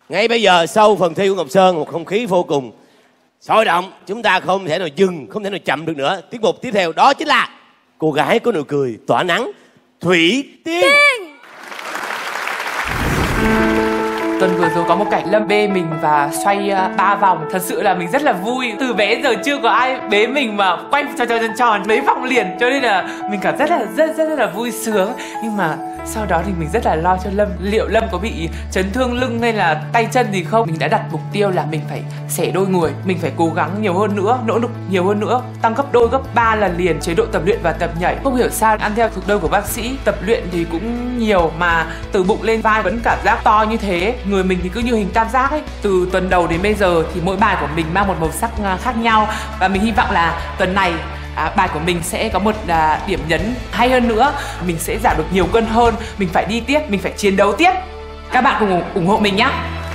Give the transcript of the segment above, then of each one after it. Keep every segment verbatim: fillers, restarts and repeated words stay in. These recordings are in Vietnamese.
Ngay bây giờ sau phần thi của Ngọc Sơn, một không khí vô cùng sôi động, chúng ta không thể nào dừng, không thể nào chậm được nữa. Tiết mục tiếp theo đó chính là cô gái có nụ cười tỏa nắng, Thủy Tiên. Tiên. Tuần vừa rồi có một cảnh Lâm bê mình và xoay uh, ba vòng. Thật sự là mình rất là vui. Từ bé giờ chưa có ai bế mình mà quay tròn tròn tròn tròn mấy vòng liền. Cho nên là mình cảm rất là rất rất, rất là vui sướng. Nhưng mà sau đó thì mình rất là lo cho Lâm. Liệu Lâm có bị chấn thương lưng hay là tay chân gì không? Mình đã đặt mục tiêu là mình phải xẻ đôi người. Mình phải cố gắng nhiều hơn nữa, nỗ lực nhiều hơn nữa. Tăng gấp đôi, gấp ba lần liền chế độ tập luyện và tập nhảy. Không hiểu sao ăn theo thực đơn của bác sĩ, tập luyện thì cũng nhiều mà từ bụng lên vai vẫn cảm giác to như thế. Người mình thì cứ như hình tam giác ấy. Từ tuần đầu đến bây giờ thì mỗi bài của mình mang một màu sắc khác nhau. Và mình hy vọng là tuần này à, bài của mình sẽ có một à, điểm nhấn hay hơn nữa. Mình sẽ giảm được nhiều cân hơn. Mình phải đi tiếp, mình phải chiến đấu tiếp. Các bạn cùng ủng hộ mình nhé.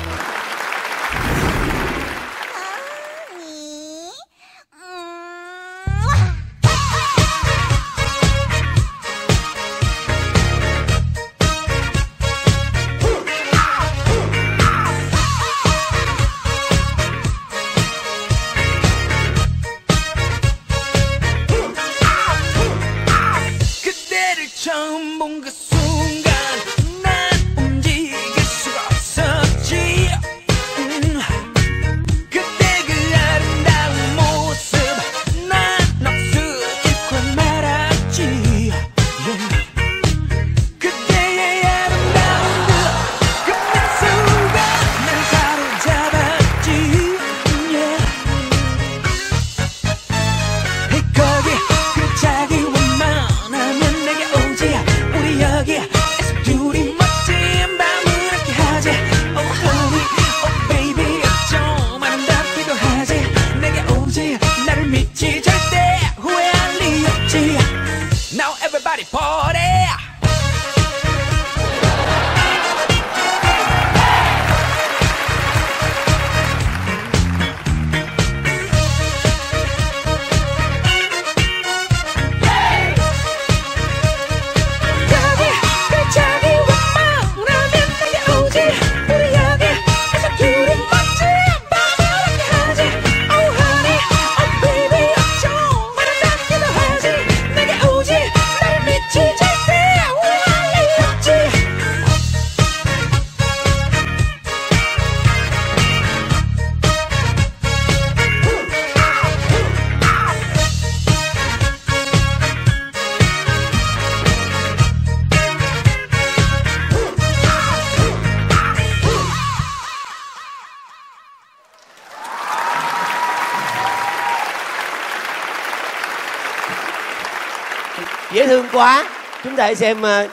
Dễ thương quá. Chúng ta hãy xem uh,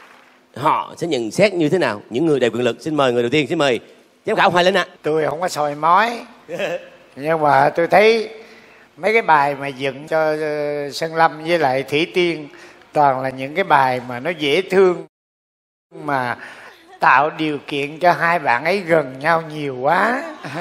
họ sẽ nhận xét như thế nào. Những người đầy quyền lực. Xin mời người đầu tiên, xin mời giám khảo Hoài Linh ạ. Tôi không có soi mói nhưng mà tôi thấy mấy cái bài mà dựng cho uh, Sơn Lâm với lại Thủy Tiên toàn là những cái bài mà nó dễ thương, mà tạo điều kiện cho hai bạn ấy gần nhau nhiều quá.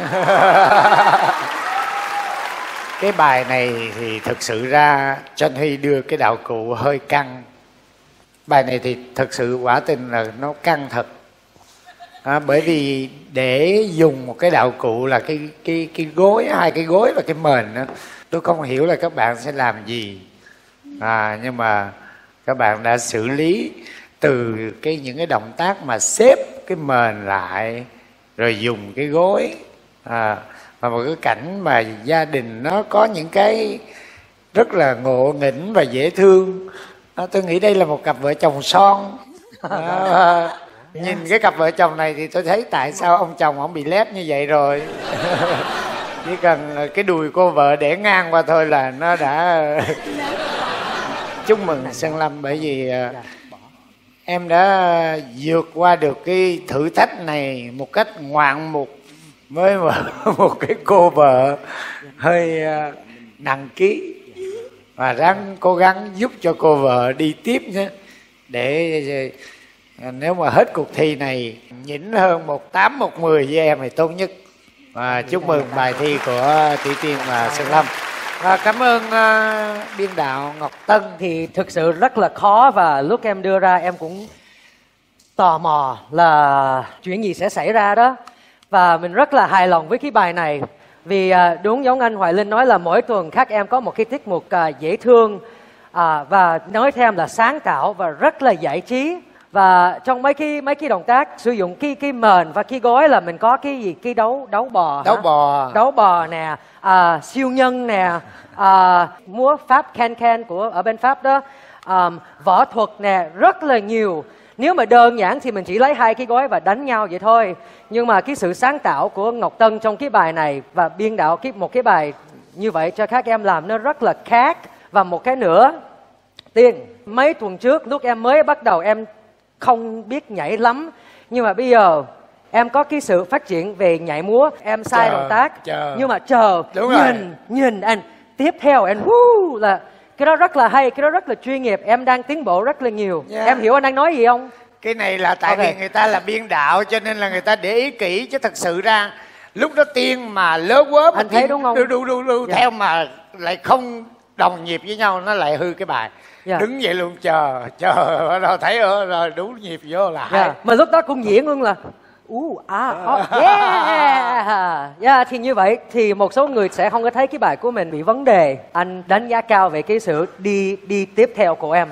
Cái bài này thì thực sự ra Trân Huy đưa cái đạo cụ hơi căng. Bài này thì thực sự quả tình là nó căng thật. À, bởi vì để dùng một cái đạo cụ là cái cái cái gối, hai cái gối và cái mền đó, tôi không hiểu là các bạn sẽ làm gì. À, nhưng mà các bạn đã xử lý từ cái những cái động tác mà xếp cái mền lại rồi dùng cái gối. À, và một cái cảnh mà gia đình nó có những cái rất là ngộ nghĩnh và dễ thương. À, tôi nghĩ đây là một cặp vợ chồng son. À, nhìn cái cặp vợ chồng này thì tôi thấy tại sao ông chồng ông bị lép như vậy rồi. Chỉ cần cái đùi cô vợ để ngang qua thôi là nó đã. Chúc mừng Sơn Lâm, bởi vì em đã vượt qua được cái thử thách này một cách ngoạn mục với một, một cái cô vợ hơi nặng ký, và ráng cố gắng giúp cho cô vợ đi tiếp nhé, để nếu mà hết cuộc thi này nhỉnh hơn một tám một mười với em thì tốt nhất. Và chúc mừng bài thi của Thủy Tiên và Sơn Lâm. Và cảm ơn uh, biên đạo Ngọc Tân. Thì thực sự rất là khó, và lúc em đưa ra em cũng tò mò là chuyện gì sẽ xảy ra đó. Và mình rất là hài lòng với cái bài này. Vì à, đúng giống anh Hoài Linh nói là mỗi tuần các em có một cái tiết mục à, dễ thương à, và nói thêm là sáng tạo và rất là giải trí. Và trong mấy cái mấy cái động tác sử dụng cái cái mền và cái gối là mình có cái gì, cái đấu đấu bò Đấu hả? bò. Đấu bò nè, à, siêu nhân nè, à, múa Pháp can can của ở bên Pháp đó, à, võ thuật nè, rất là nhiều. Nếu mà đơn giản thì mình chỉ lấy hai cái gối và đánh nhau vậy thôi. Nhưng mà cái sự sáng tạo của Ngọc Tân trong cái bài này và biên đạo cái một cái bài như vậy cho các em làm nó rất là khác. Và một cái nữa, Tiên, mấy tuần trước lúc em mới bắt đầu em không biết nhảy lắm, nhưng mà bây giờ em có cái sự phát triển về nhảy múa. Em sai Chờ, động tác chờ. nhưng mà chờ, Đúng rồi. nhìn nhìn anh tiếp theo anh woo, là cái đó rất là hay, cái đó rất là chuyên nghiệp. Em đang tiến bộ rất là nhiều. Yeah. Em hiểu anh đang nói gì không? Cái này là tại Ok. vì người ta là biên đạo cho nên là người ta để ý kỹ, chứ thật sự ra lúc đó Tiên mà lớ quớ mà Anh thấy Tiên đúng không? đu đu đu đu Dạ. theo mà lại không đồng nhịp với nhau, nó lại hư cái bài. Dạ. Đứng vậy luôn, chờ chờ rồi thấy rồi, rồi đủ nhịp vô là hay. Yeah. Mà lúc đó cũng diễn luôn là uh, à, oh, yeah. Yeah, thì như vậy thì một số người sẽ không có thấy cái bài của mình bị vấn đề. Anh đánh giá cao về cái sự đi đi tiếp theo của em.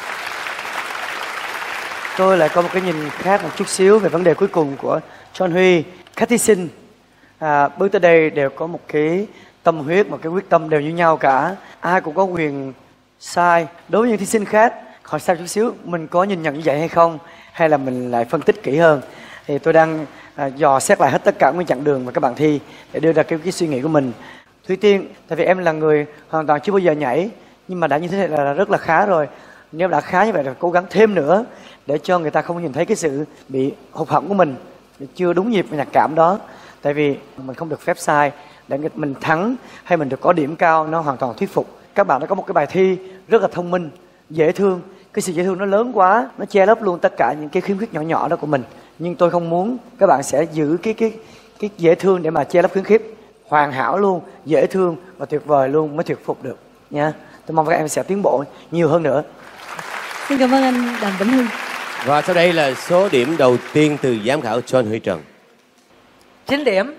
Tôi lại có một cái nhìn khác một chút xíu về vấn đề cuối cùng của John Huy. Các thí sinh à, bước tới đây đều có một cái tâm huyết, một cái quyết tâm đều như nhau cả. Ai cũng có quyền sai. Đối với những thí sinh khác, họ sai chút xíu, mình có nhìn nhận như vậy hay không? Hay là mình lại phân tích kỹ hơn? Thì tôi đang à, dò xét lại hết tất cả những chặng đường mà các bạn thi để đưa ra cái, cái suy nghĩ của mình. Thủy Tiên, tại vì em là người hoàn toàn chưa bao giờ nhảy, nhưng mà đã như thế này là, là rất là khá rồi. Nếu đã khá như vậy là cố gắng thêm nữa để cho người ta không nhìn thấy cái sự bị hụt hẫng của mình, chưa đúng nhịp với nhạc cảm đó. Tại vì mình không được phép sai, để mình thắng hay mình được có điểm cao nó hoàn toàn thuyết phục. Các bạn đã có một cái bài thi rất là thông minh, dễ thương. Cái sự dễ thương nó lớn quá, nó che lấp luôn tất cả những cái khiếm khuyết nhỏ nhỏ đó của mình. Nhưng tôi không muốn các bạn sẽ giữ cái cái cái dễ thương để mà che lấp khiếm khuyết. Hoàn hảo luôn, dễ thương và tuyệt vời luôn mới thuyết phục được nha. Tôi mong các em sẽ tiến bộ nhiều hơn nữa. Xin cảm ơn anh Đàm Vĩnh Hưng. Và sau đây là số điểm đầu tiên từ giám khảo John Huy Trần. chín điểm.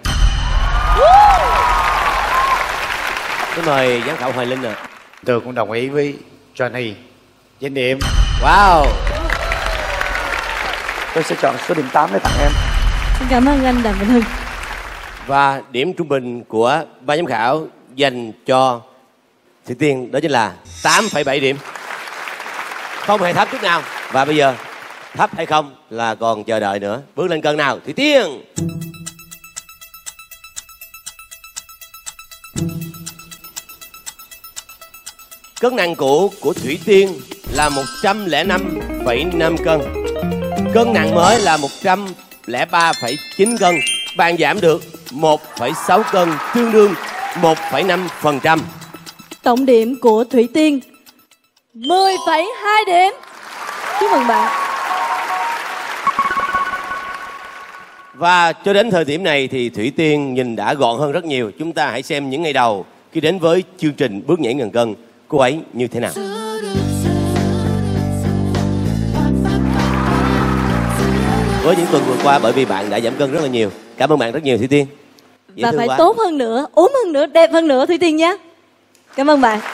Xin mời giám khảo Hoài Linh ạ. À. Tôi cũng đồng ý với Johnny. chín điểm. Wow. Tôi sẽ chọn số điểm tám để tặng em. Xin cảm ơn anh Đàm Vĩnh Hưng. Và điểm trung bình của ban giám khảo dành cho Thủy Tiên đó chính là tám phẩy bảy điểm. Không hề thấp chút nào. Và bây giờ thấp hay không là còn chờ đợi nữa. Bước lên cân nào Thủy Tiên. Cân nặng cũ của Thủy Tiên là một trăm lẻ năm phẩy năm cân. Cân nặng mới là một trăm lẻ ba phẩy chín cân. Bạn giảm được một phẩy sáu cân, tương đương một phẩy năm phần trăm. Tổng điểm của Thủy Tiên mười phẩy hai điểm. Chúc mừng bạn. Và cho đến thời điểm này thì Thủy Tiên nhìn đã gọn hơn rất nhiều. Chúng ta hãy xem những ngày đầu khi đến với chương trình Bước nhảy ngàn cân, cô ấy như thế nào. Với những tuần vừa qua, bởi vì bạn đã giảm cân rất là nhiều. Cảm ơn bạn rất nhiều Thủy Tiên. Dễ Và thương phải quá. tốt hơn nữa, ốm hơn nữa, đẹp hơn nữa Thủy Tiên nhé. Cảm ơn bạn.